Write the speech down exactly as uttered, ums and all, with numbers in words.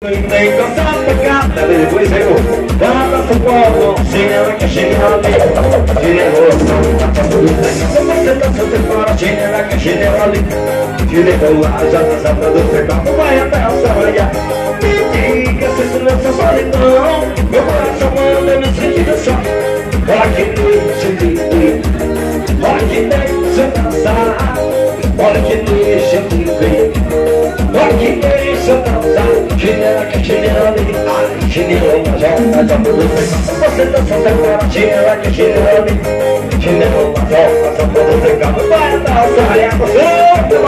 Tem cantar pegada, depois eu dá pro povo, chinela que chinela ali, chinelo, você tá soltando fora, chinela que chinela ali, chinelo lá, já tá safra do seu corpo, vai até a saia. Me diga se tu não faz solidão, meu coração manda no sentido só. Olha que lindo, olha que deixa dançar, olha que deixa viver, olha que deixa dançar. Chinela que chinela ali, ai, chinelo, mas já tudo bem. Você tá soltando fora, chinela que chinela ali, chinelo, mas já tudo bem. Vai dar o saia, você